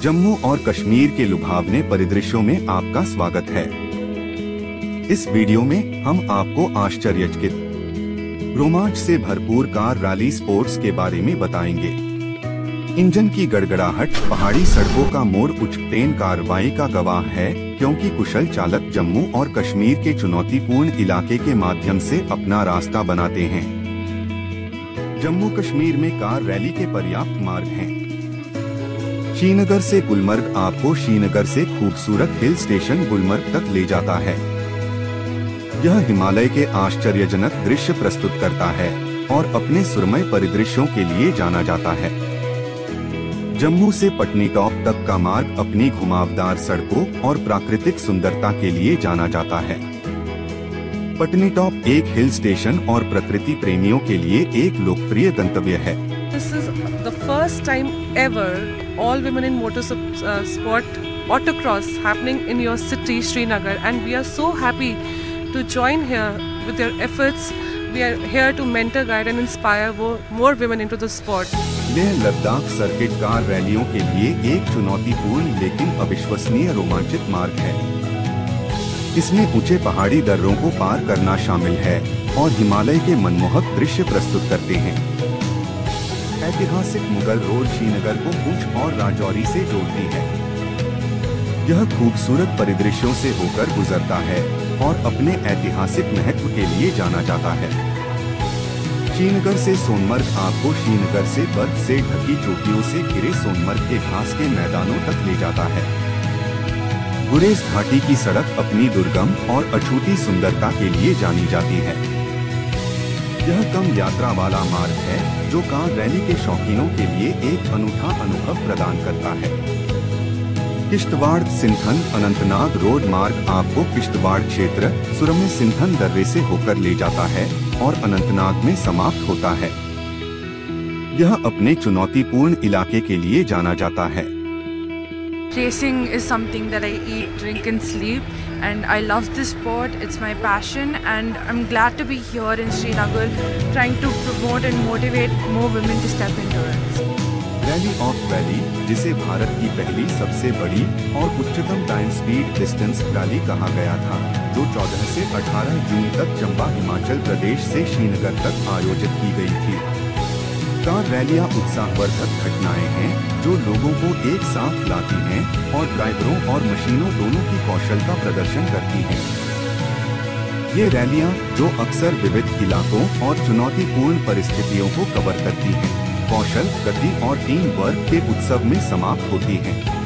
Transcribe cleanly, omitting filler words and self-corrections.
जम्मू और कश्मीर के लुभावने परिदृश्यों में आपका स्वागत है। इस वीडियो में हम आपको आश्चर्यचकित, रोमांच से भरपूर कार रैली स्पोर्ट्स के बारे में बताएंगे। इंजन की गड़गड़ाहट, पहाड़ी सड़कों का मोड़ उच्चतेन कार्रवाई का गवाह है, क्योंकि कुशल चालक जम्मू और कश्मीर के चुनौतीपूर्ण इलाके के माध्यम से अपना रास्ता बनाते हैं। जम्मू कश्मीर में कार रैली के पर्याप्त मार्ग हैं। श्रीनगर से गुलमर्ग आपको श्रीनगर से खूबसूरत हिल स्टेशन गुलमर्ग तक ले जाता है। यह हिमालय के आश्चर्यजनक दृश्य प्रस्तुत करता है और अपने सुरमय परिदृश्यों के लिए जाना जाता है। जम्मू से पटनीटॉप तक का मार्ग अपनी घुमावदार सड़कों और प्राकृतिक सुंदरता के लिए जाना जाता है। पटनीटॉप एक हिल स्टेशन और प्रकृति प्रेमियों के लिए एक लोकप्रिय गंतव्य है। This is the first time ever all women in motorsport autocross happening in your city Srinagar, and we are so happy to join here with your efforts. We are here to mentor, guide and inspire more women into the sport. Leh Ladakh circuit car रैलियों के लिए एक चुनौतीपूर्ण लेकिन अविश्वसनीय रोमांचित मार्ग है। इसमें ऊंचे पहाड़ी दर्रों को पार करना शामिल है और हिमालय के मनमोहक दृश्य प्रस्तुत करते हैं। ऐतिहासिक मुगल रोड श्रीनगर को पुंछ और राजौरी से जोड़ती है। यह खूबसूरत परिदृश्यों से होकर गुजरता है और अपने ऐतिहासिक महत्व के लिए जाना जाता है। श्रीनगर से सोनमर्ग आपको श्रीनगर से बर्फ से ढकी चोटियों से घिरे सोनमर्ग के घास के मैदानों तक ले जाता है। गुरेज घाटी की सड़क अपनी दुर्गम और अछूती सुंदरता के लिए जानी जाती है। यह कम यात्रा वाला मार्ग है जो कार रैली के शौकीनों के लिए एक अनूठा अनुभव प्रदान करता है। किश्तवाड़ सिंथन अनंतनाग रोड मार्ग आपको किश्तवाड़ क्षेत्र सुरमे सिंथन दर्रे से होकर ले जाता है और अनंतनाग में समाप्त होता है। यह अपने चुनौतीपूर्ण इलाके के लिए जाना जाता है। Racing is something that I eat, drink and sleep, and I love this sport. It's my passion and I'm glad to be here in Srinagar trying to promote and motivate more women to step into it. Rally of valley, जिसे भारत की पहली सबसे बड़ी और उच्चतम time speed distance rally कहा गया था, जो 14 से 18 जून तक चंबा हिमाचल प्रदेश से श्रीनगर तक आयोजित की गई थी। कार रैलियां उत्साहवर्धक घटनाएं हैं जो लोगों को एक साथ लाती हैं और ड्राइवरों और मशीनों दोनों की कौशल का प्रदर्शन करती हैं। ये रैलियां, जो अक्सर विविध इलाकों और चुनौतीपूर्ण परिस्थितियों को कवर करती हैं, कौशल, गति और टीम वर्क के उत्सव में समाप्त होती हैं।